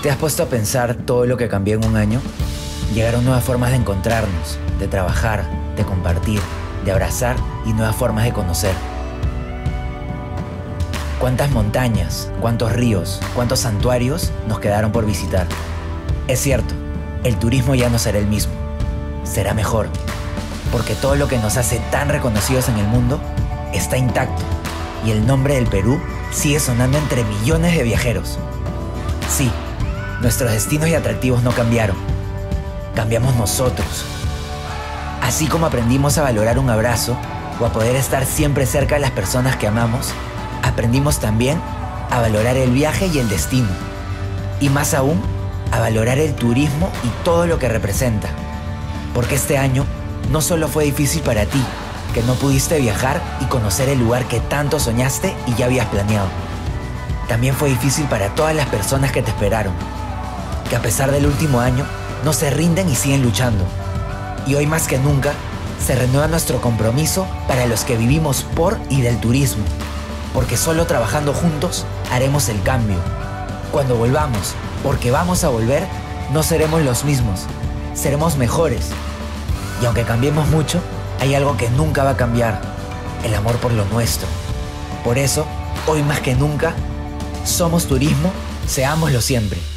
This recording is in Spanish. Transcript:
¿Te has puesto a pensar todo lo que cambió en un año? Llegaron nuevas formas de encontrarnos, de trabajar, de compartir, de abrazar y nuevas formas de conocer. ¿Cuántas montañas, cuántos ríos, cuántos santuarios nos quedaron por visitar? Es cierto, el turismo ya no será el mismo. Será mejor, porque todo lo que nos hace tan reconocidos en el mundo está intacto y el nombre del Perú sigue sonando entre millones de viajeros. Sí, nuestros destinos y atractivos no cambiaron. Cambiamos nosotros. Así como aprendimos a valorar un abrazo o a poder estar siempre cerca de las personas que amamos, aprendimos también a valorar el viaje y el destino. Y más aún, a valorar el turismo y todo lo que representa. Porque este año no solo fue difícil para ti, que no pudiste viajar y conocer el lugar que tanto soñaste y ya habías planeado. También fue difícil para todas las personas que te esperaron, que a pesar del último año, no se rinden y siguen luchando. Y hoy más que nunca, se renueva nuestro compromiso para los que vivimos por y del turismo, porque solo trabajando juntos haremos el cambio. Cuando volvamos, porque vamos a volver, no seremos los mismos, seremos mejores. Y aunque cambiemos mucho, hay algo que nunca va a cambiar: el amor por lo nuestro. Por eso, hoy más que nunca, somos turismo, seámoslo siempre.